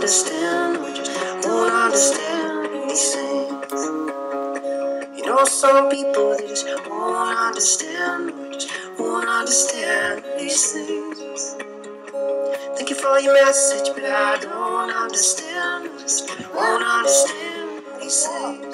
understand, or just won't understand these things. You know, some people, they just won't understand, or just won't understand these things. Thank you for your message, but I don't understand, I just won't understand these things.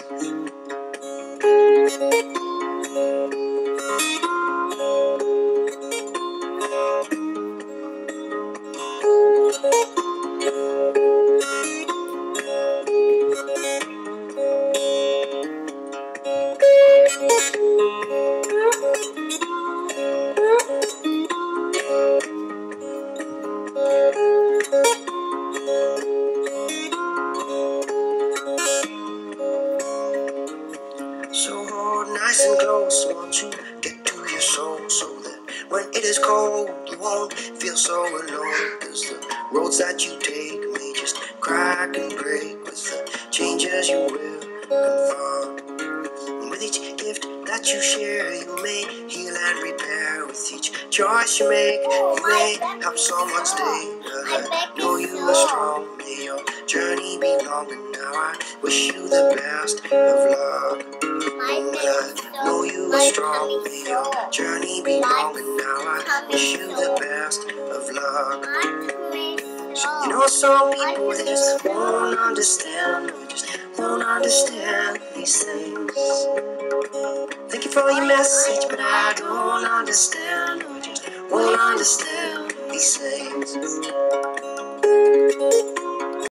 So hold nice and close, won't you get to your soul, so that when it is cold, you won't feel so alone. Cause the roads that you take may just crack and break with the changes you will confront. And with each gift that you share, you may heal and repair. With each choice you make, you may help someone stay. I know you are strong, may your journey be long, and now I wish you the best of luck. I know you are strong, may your journey be long, and now I wish you the best of luck. You know, some people, they just won't understand, or just won't understand these things. Thank you for your message, but I don't understand, or just won't understand these things.